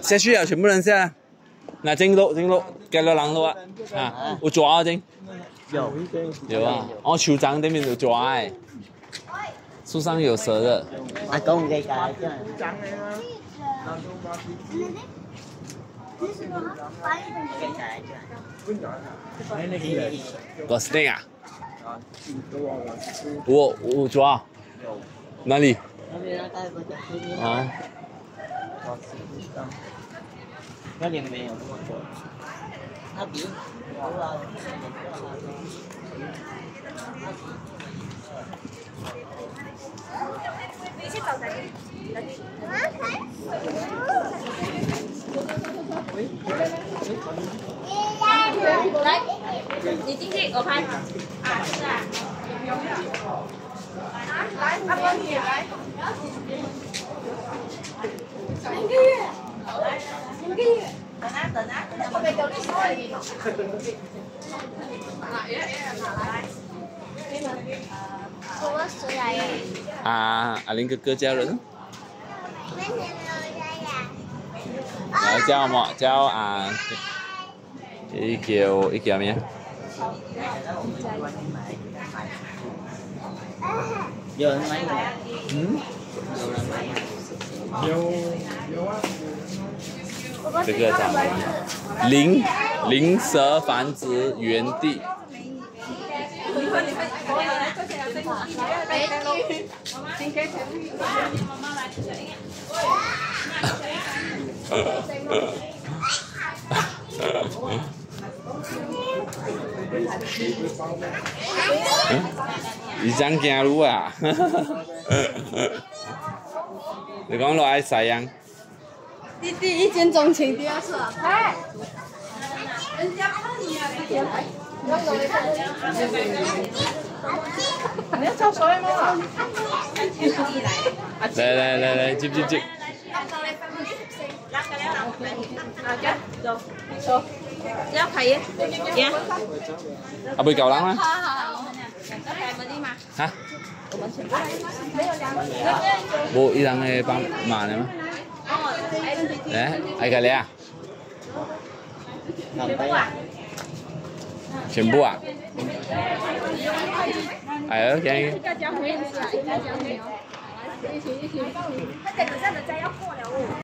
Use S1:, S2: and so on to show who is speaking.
S1: 下去啊，全部人下来。嗱，正路，計落冷路啊！啊，有抓啊正。有啊，我手掌對面有抓哎。樹上有蛇的。
S2: 阿公嘅㗎，
S1: 個 snake 啊？我抓。哪裡？啊。
S2: 那里没有那么多，那比
S3: 来，你进去，我拍。啊，是啊。来，阿哥你来。3个月。3个月。等啊，我俾夠啲水你。我谁来呀？
S1: 阿林哥哥家人。然後叫麼？叫伊叫咩？
S2: 有人買嗎？
S1: 嗯？
S4: 有啊。
S1: 這個叫什麼？靈蛇繁殖園地。伊想行路啊！你講落愛曬樣？
S3: 弟弟一見鍾情，第二次啊！哎，人家看你啊，弟弟。你要抽水嗎？
S1: 來，接。
S3: 做，要睇啊？呀？
S1: 阿妹夠冷嗎？嚇？冇一人嘅幫忙嘅嗎？誒，係㗎你啊？全部啊？係啊，驚。一家講。